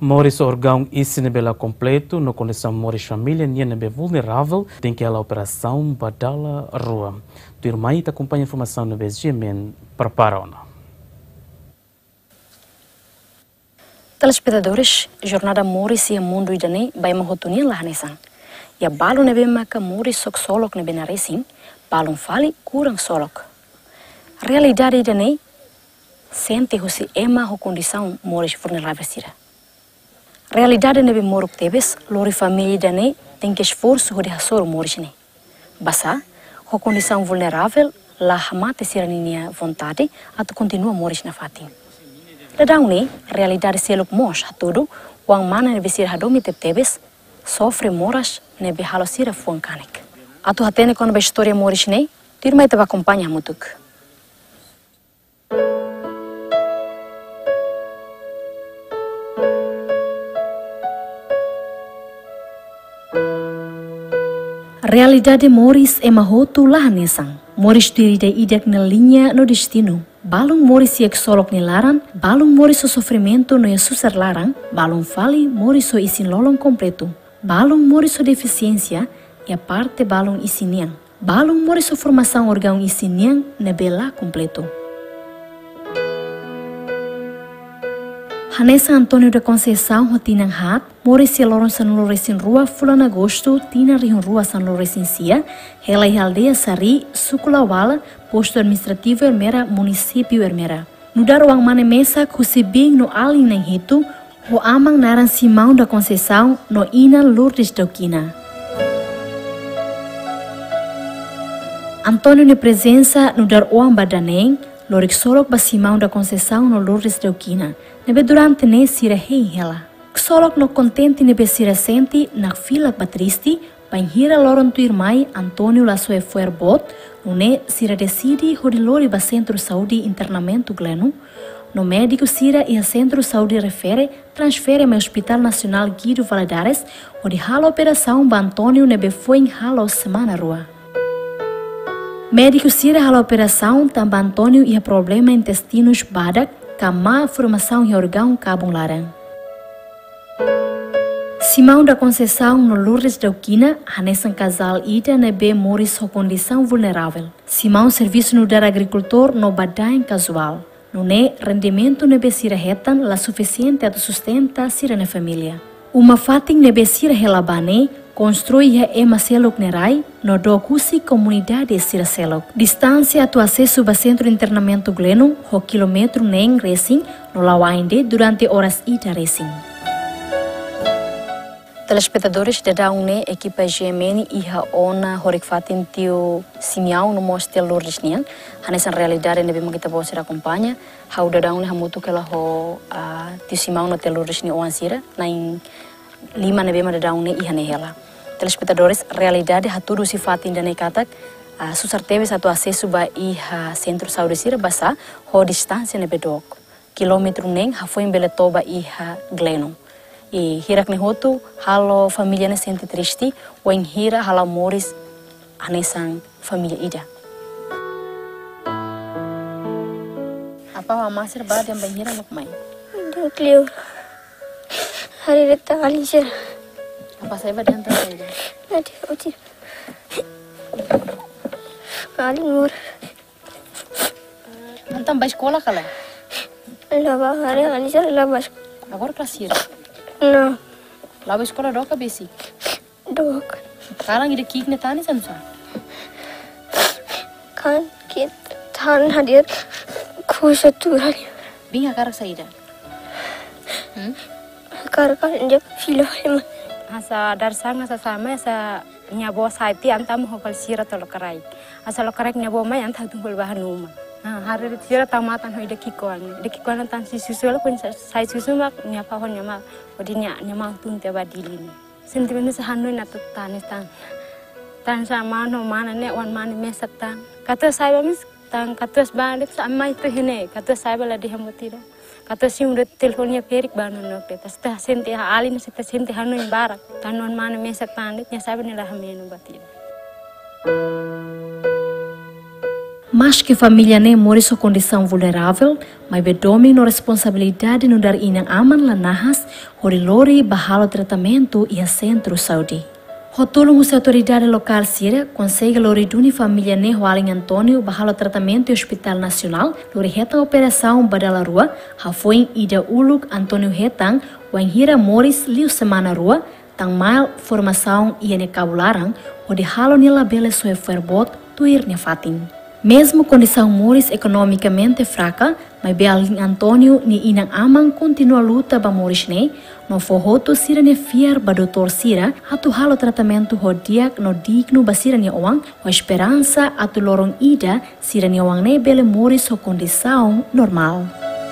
Moris órgão esse nebela completo, no condição Moris família nie nebe vulnerável, tem que ela operação badala rua. Tu irmã te acompanha a informação no BSGMN, prepara-na. Telespectadores, jornada Moris e mundo idane vai mahotuni lah nesan. Ya balu nebe maka Moris sok solok nebe na racing, balum fali kurang solok. Realidade idane sente husi ema ho condição Moris vulnerável sira. Realidade nebe moruk tebes, lori família idane tem que esforço de hasor Moris ne. Basa, ho condição vulnerável, la hamate sira ninia vontade, atu continua Moris na fatim. Dadang ni, realidade seluk mos hatudu, wang mana nebe sira hadomi tebes, sofre moras nebe halo sira fuang kanek. Atu hatene kono be história Moris ne, tirma ite va acompanha mutuk. Realidade Moris é mahotu lah nesang. Moris dirida idak na linha no destino. Balung Moris yak solok ni laran, balung Moris o sofrimento no susar larang, balung fali Moris o isin lolong completo. Balung Moris o deficiência e a parte balung isiniang. Balung Moris o formação órgão isiniang na bela completo. Hanessa Antônio da Conceição rotinang hat, Moris e Loron San Lourenço Rua, Fulan Agosto, Tina Rion Rua San Lourenço Cia, Hela e Aldeia Sari, Suculawala, Posto Administrativo Ermera, Município Ermera. No dar uang mane mesa kusibing no alin neng hitu, ho amang naran Simão da Conceição no ina Lourdes Dauquina. Antônio de presença no dar uang badaneng, Lorik solok ba Simão da Conceição no Lourdes Dauquina. Nebe durante ne sira hei hela. Solok no contente nebe sira senti na fila patristi, panhira loron tu irmai Antônio la sua fuer bot, no ne sira decidi hodi lori ba Centro Saúde Internamento Gleno, no médico sira e a Centro Saúde refere, transfere ao Hospital Nacional Guido Valadares, onde hala operação ba Antônio nebe foi em hala semana rua. Médico sira hala operação tamba Antônio e a problema intestinos badak, kama formação e órgão cabum larang. Simão da Conceição no Lourdes Dauquina, hanesan casal ida nebe Moris ho condição vulnerável. Simão serviço no dar agricultor no badain casual. No ne rendimento nebe sira retan la suficiente atu sustenta sira na família. Uma fating nebe sira helabane, construi a ema selok nerai, no dokusi comunidade sira selok. Distância atu acesso ba Centro Internamento Gleno, ho kilometro neng racing, no lawainde durante horas ida racing. Telespectadores da Daune, equipa GMN e a ONA horik fatin tio Simiao no mostel Lourdes nian, hanesan realidade nebe magita bo sira acompanha, hau da Daune hamutu kela ho tio Simiao no tel Lourdes ni oan sira, na in 5 nebe ma da Daune e hanehela. Telespectadores, realidade haturu si fatin da nekatak, susar teve satu acesso ba iha Centro Saúde sira basa ho distância nebe dok. Kilometro neng ha foi Beletoba iha Gleno. E hirak ni hotu halo família ne sente triste, o em hira halo Moris anesang família ida. Apa masir ba yang banhira nok mai? Nucleo. Hari reta alisir. Apa saya ba dan tadi? Nanti uci. Kali nur. Antam ba sekolah kala? Laba hari alisir laba. Agora klasir. No. Laba sekolah doka basic. Dok. Sekarang ide kik ne tani sansa. Kan kit tan hadir khusus turani. Binga karak saida. Karkan dia filo hema. Asa darsang asa sama asa nyabo saiti antam hokal sira tolo karai. Asa lo karai nyabo mai antah tunggul bahan uma. Hari sira tamatan ho ide kikoan. Ide kikoan tan si susu lo kun sai susu mak nyapa hon nyama odinya nyama tun te badilini. Sentimen sa hanoi na tanis tan sama no mana ne wan mani mesak tan. Kata saya mis tan kata balik sa mai tu hene kata saya bala di hamutira. Kata si udah teleponnya perik banu nok te tas ta senti ha alin sa ta senti hanoi barak tan wan mani mesak tan nya saya bani lah hamenu batira. Mas que família ne mora em condição vulnerável, mas bedome no responsabilidade no dar inang aman lanahas, horilori bahalo tratamento e a centro saúde. Rotulung usa autoridade local Síria consegue lori duni família ne Hualing Antônio bahalo tratamento e hospital nacional, lori hetang operação badala rua, hafoin ida uluk Antônio hetang, wanghira Morris liu semana rua, tang mal formação e ene kabularang, o de halo nila bele soe ferbot tuir ne fatin. Mesmo condição Morris economicamente fraca, mas Bealing Antônio ni inang amang continua luta ba Morris ne, no forroto sira ne fiar ba doutor sira, atu halo tratamento hodiak no digno ba sira ne oang, o esperança atu lorong ida sira ne oang ne bele Morris ho condição normal.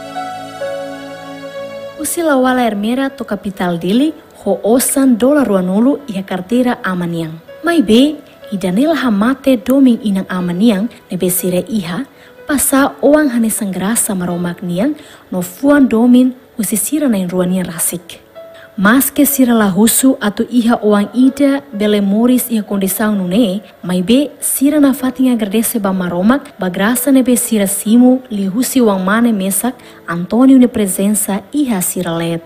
O silawala hermera to capital dele, ho osan dolar ruanulu e a carteira amaniang. Mai be, idanela hamate doming inang amaniang nebe sire iha, pasa oang hanesang grasa maromak niang no fuan domin usisira na ruanian rasik. Mas que sira lahusu atu iha oang ida bele Morris iha condição nune, mai be sira na fatin agradece ba maromak ba grasa nebe sira simu li husi oang mane mesak Antônio ne presença iha sira let.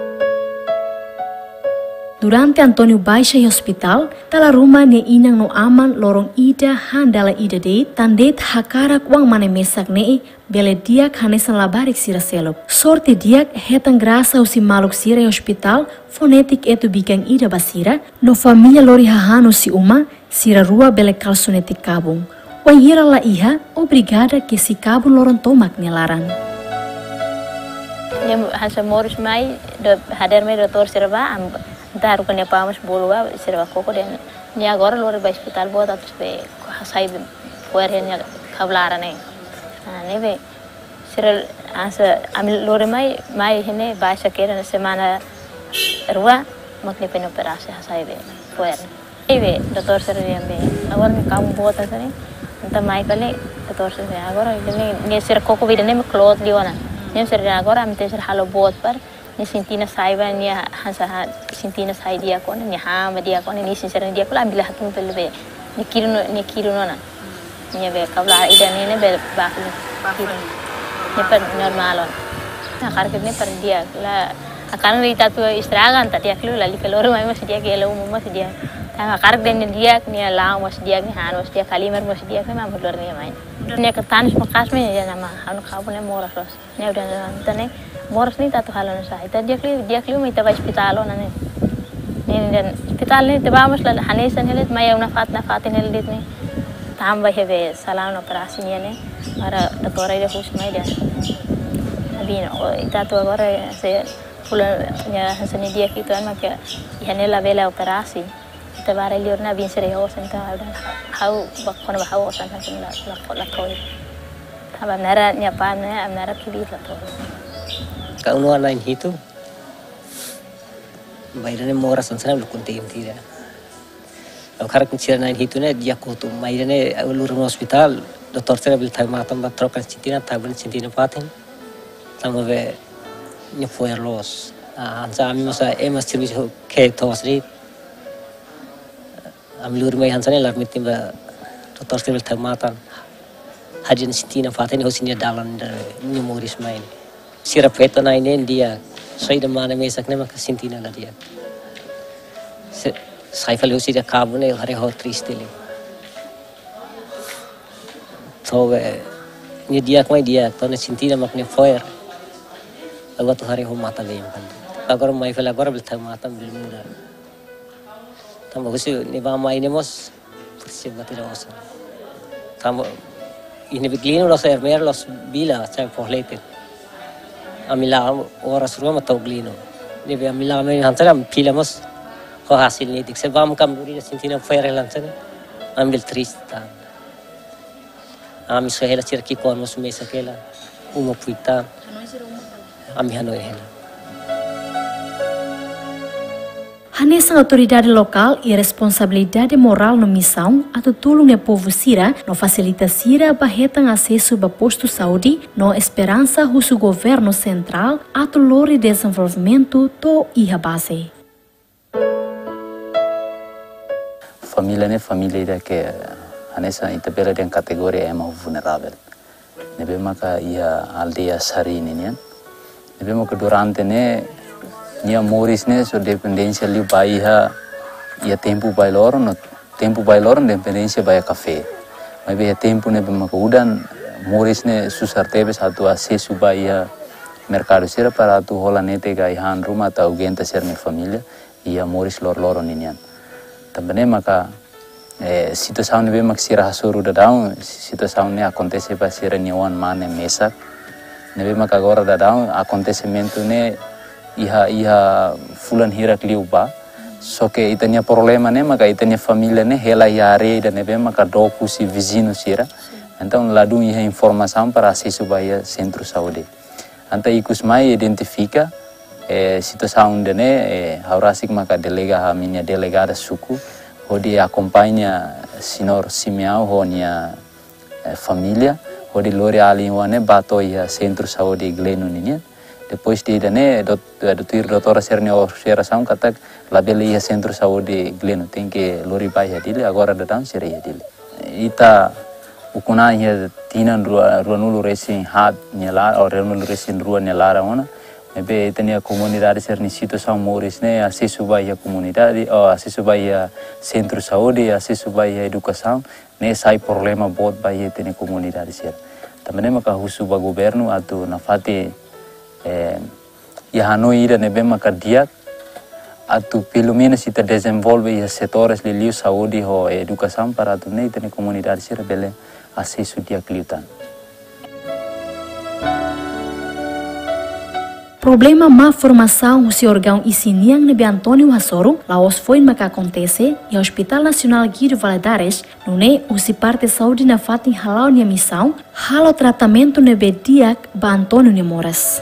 Durante Antônio baixa em hospital, tala rumah ne inang no aman lorong ida handala ida de tandet hakarak wang mane mesak ne bele diak hanesan labarik sira selop. Sorte diak hetan grasa usi maluk sira em hospital fonetik etu bikang ida basira no família lori hahano si uma sira rua bele kalsonetik kabung. Wan hira la iha obrigada que si kabung lorong tomak nelarang. Hansa Morris mai hadir mai doutor sirba daru kan apa mas bolua sirba koko dan ni agora lori ba hospital bota be sai puer hen kablara ne ne be sir asa amil lori mai hene ba sakera semana rua makne pen operasi sai be puer be doutor sirba be agora me kamu bota sane enta mai kale doutor sirba agora ni sir koko be ne me cloth liona ni sir agora am te sir halo bot par ni sintina saiba ni hansa sintina sai dia kon ni ha ma dia kon ni sincere dia kula ambil hatum pelbe ni kiru na ni be kabla ida ne be bakli ni per normalon akar ke ne per dia la akan rita tu istiragan tadi aklu lali kelor mai mas dia ke lo mas dia tang akar den dia ni la mas dia ni han mas dia kalimar mas dia ke ma bolor ni mai ni ke tanis makas me ya nama anu khabu ne moras ni udah tane Morris ni tatu halon sa ita dia kli mai taba hospital ona ne dan hospital ni taba mas la hanesan helet mai una fatin helet ni tambah hebe salam operasi ni ne ara doktor ida hus mai dia abin ita tu agora se pula ya hasani dia kitu an maka ihane la vela operasi ita bare liorna bin serius enta hau bakon hau osan kan la koi taba nara nyapa ne amnara kibi la to Kau lain itu, baiknya mora sansana belum tim tidak. Kalau karak mencari lain itu ne dia kutu, baiknya ulur hospital, doktor saya bilang thai matam batrokan cintina, thai bulan cintina patin, sama be nyefuer los. Hansa kami masa emas servis ke tosri, ambil urmai hansa ne lar mitim ba doktor saya bilang thai matam, hajin cintina patin hosinya dalan nyemuris main. Sira peta na inen dia sai da mana mesak ne maka sintina la dia sai fale usi da kabune hare ho triste le to ni dia mai dia to ne sintina makne foyer agora to hare ho mata le kan agora mai fale agora bil thang mata bil mura tam usi ni ba mai ne mos persi batira osa tam ini biglino los hermer los bila cha pohlete amila oras rumah atau glino, ni be amila me hantaram filamos, ho hasil ni dik se bam kam duri sintina fire lansan, ambil trista, ami sohela cirki kon mos me sakela, puita, ami hanoi hela. Hanesan autoridade local e responsabilidade moral no missão atu tulung ne povo sira no facilita sira bahetan acesso ba posto saúde no esperança husu governo central atu lori desenvolvimento to iha base. Família né família que anesa itabela dengan kategori ema vulnerável. Nebe maka ia aldeia sari ninian. Nebe maka durante ne nia moris ne so dependência liu baiha ia tempo bailor no tempo bailor dependência baia café. Mas bem tempo nebe maka udan moris ne susar tebe satu acesso baia mercado sira para tu rola nete ga ihan rumah atau genta ser ni família ia moris lor ninian. Também maka situação nebe maka sira hasuru dadão situação ne acontece para sira niwan mane mesak. Nebe maka agora dadão acontecimento ne iha fulan hirak liuba. Só que itanya problema ne maka itanya família ne hela yare dan nebe maka doku si vizinho sira. Então ladung iha informação para acesso baia centro saúde. Anta ikus mai identifica situação dene haurasik maka delega minha delegada suku hodi acompanha senhor Simeão honia família hodi lori ali wane bato ia centro saúde Gleno ninia depois de dene doutora Serni Operação kata label ia centro saúde Gleno tem que lori baia dile agora datang seria dile ita ukuna ia tinan rua nulu racing hat nyelar or nulu racing rua nyelara ona ebe tenia comunidade ser ni situação moris ne acesso baia comunidade ou acesso baia centro saúde acesso baia educação ne sai problema bot baia tenia comunidade ser também maka husu ba governo atau nafate ia hanoi ida nebe maka dia atau pelo menos ita desenvolve ia setores de liu saúde ou educação para tu ne tenia comunidade ser bele acesso dia kliutan. Problema má formação o seu órgão Isiniang nebe Antônio Hasoro, laos foi maka acontece e o Hospital Nacional Guido Valadares, nune usi parte saúde na fatin halau nia missão, halo tratamento nebe diak ba Antônio Nemoras.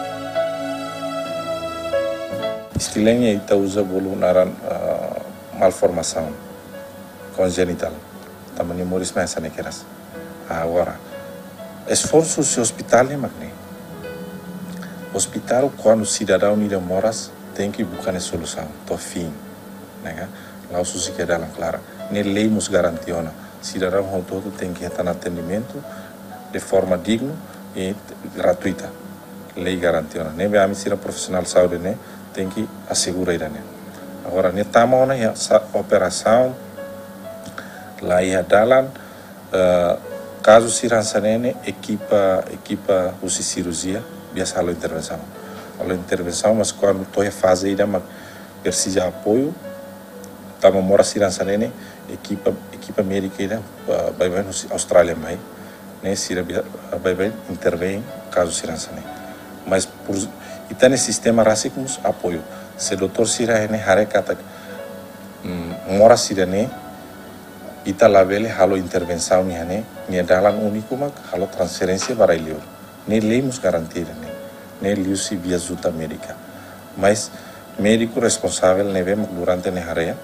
Istilahnya kita usa bolu naran malformação congenital, tamanho moris mais anekeras. Agora, esforço se hospital é magni. Hospital quando o cidadão não moras tem que buscar a solução, to fim, né? Lá o susi que dá clara. Ne lei nos garantiona, cidadão todo tem que estar no atendimento de forma digna e gratuita. Lei garantiona. Ne be amisira profissional saúde né tem que assegurar isso né. Agora ne tamo na operação lá ia dalan caso sirança nene equipa usi cirurgia biasa a intervenção mas quando tô em fase ainda mas precisa apoio tamo mora sirança nene equipa médica ainda vai no Austrália mai né sira vai intervém caso sirança nene mas por ita ne sistema rasicmus apoio se doutor sira nene harekata mora sira nene ita labele halo intervenção nia dalan único mak halo transferência para ilio ne lemos garantir ne liu si via junta médica mas médico responsável ne vemos durante ne area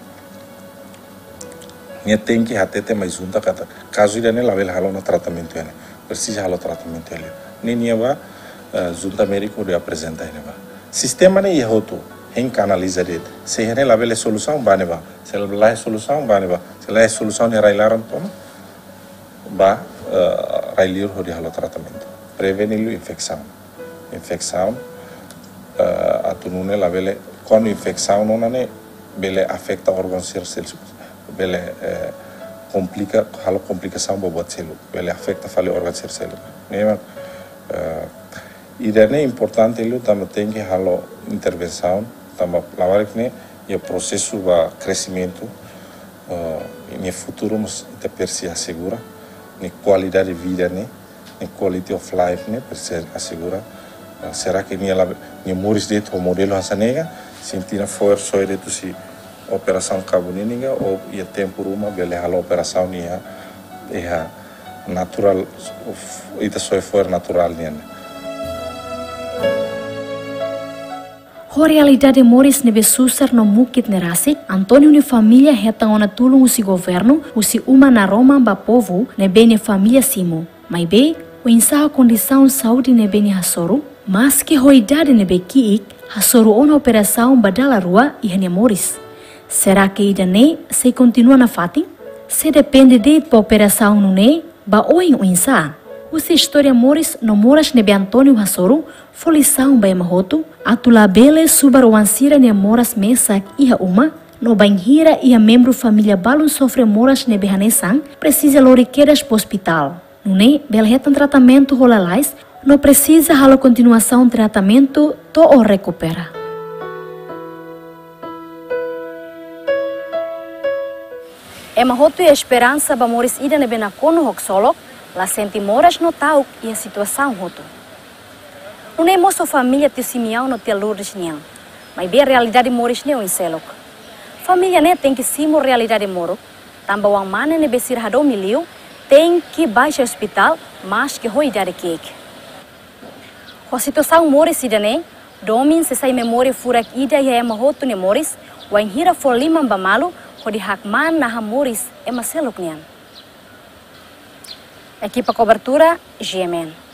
ne tem que hatete mais junta kata caso ida ne labele halo no tratamento ne precisa halo tratamento ele ne nia va junta médico de apresenta ne va sistema ne yehoto em canaliza de se ne labele solução bane va se labele solução bane va se la solução ne railaran toma ba railir ho de halo tratamento prevenir infecção atunune la bele quando infecção não ne bele afeta órgão celso bele complica halo complicação bobot celu bele afeta fale órgão celso ne ida ne importante lu tam tem que halo intervenção tam lavar que ne e processo va crescimento no futuro nos te persi assegura ne qualidade de vida ne quality of life ne persi assegura será que minha moris de o modelo hasanega sentir força de tu si operação cabuninga ou ia tempo uma bele hala operação nia natural ita só for natural ne A realidade moris nebe susar no mukit nerasi, Antônio ne família retang ona tulung usi governo, usi uma na Roma ba povo nebe ne família simo. Mas be, o ensaio condição saúde nebe ne Hasoro, mas que roidade nebe kiik, Hasoro ona operação badala rua e hanya moris. Será que ida ne se continua na fatin? Se depende de para operação no ne, ba oin uinsa. Usa história Moris no moras nebe Antônio Hassoru, folição ba mahoto, atulabele subaruansira ne moras mesak iha uma, no banhira ia membro família balun sofre moras nebe hanesang, precisa loriqueiras pro hospital. No ne, bela retan tratamento rolalais, não precisa halo continuação tratamento, to o recupera. Ema hotu e esperança ba Moris ida nebe na kono hoksolok, la senti moras no tau e a situação hotu. Não é moço família te simião no te Lourdes niang, mas bem a realidade Moris neo em selok. Família né tem que simo realidade moro, tamba wang mana ne besir hado miliu, tem que baixa hospital, mas que hoi dare cake. A situação Moris ida né, domin se sai memória furak ida e ema hotu ne Moris, wang hira for liman bamalu, di hakman na Moris e maselok nian. Equipa cobertura GMN.